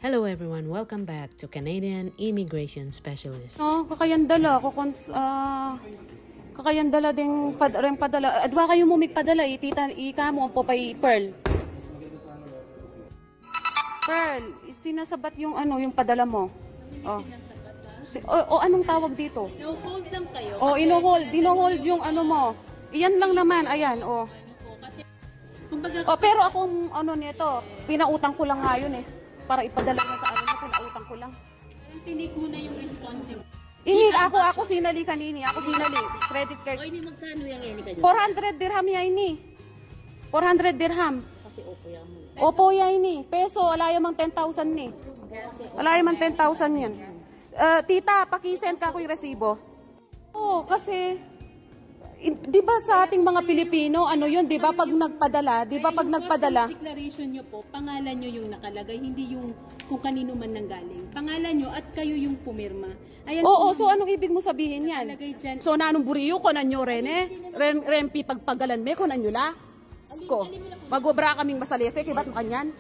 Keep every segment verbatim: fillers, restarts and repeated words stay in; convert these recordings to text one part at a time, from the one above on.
Hello everyone, welcome back to Canadian Immigration Specialist. Oh, kakayan dala ko kons ah kakayan dala ding pad ring padala. Adwa kayo mo migpadala eh, tita ika mo po pay Pearl. Pearl, sinasabat yung ano, yung padala mo. Oh. Si, o, o anong tawag dito? No-hold lang kayo. Oh, ino-hold, dino-hold yung ano mo. Iyan lang naman, ayan, oh. Kumbaga, Oh, pero akong ano nito, pinautang ko lang ngayon eh. Para ipadala na sa ano mo, pinautang ko lang. tinig mo na yung responsive. Ihi, ako, ako sinali kanini, ako sinali. Credit card. O, ini magkano yung yan kanyo? four hundred dirham yan ini. four hundred dirham. Kasi opo yan mo. Opo yan ini. Peso, wala yamang ten thousand ni. Wala yamang ten thousand yan. Uh, tita, pakisend ka ko yung resibo. Oo, kasi, di ba sa ating mga Pilipino, ano yun, di ba pag nagpadala, di ba pag nagpadala? Yung declaration nyo po, pangalan nyo yung nakalagay, hindi yung kung kanino man nanggaling. Pangalan nyo at kayo yung pumirma. Ayan. Oo, so anong ibig mo sabihin yan? Nakalagay dyan. So na anong buriyo ko nanyo ren eh? Ren, rempi pagpagalan me ko nanyo la? Ko, magwabra kaming masalese, kibat mo kanyan?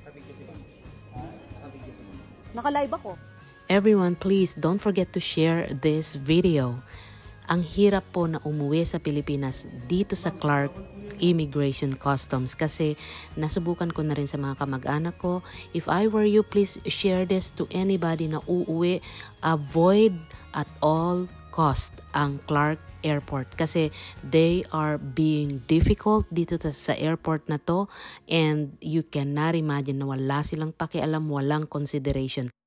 Naka-live ako. Everyone, please don't forget to share this video. Ang hirap po na umuwi sa Pilipinas dito sa Clark Immigration Customs kasi nasubukan ko na rin sa mga kamag-anak ko. If I were you, please share this to anybody na uuwi. Avoid at all cost ang Clark Airport kasi they are being difficult dito sa airport na to and you cannot imagine na wala silang pakialam, walang consideration.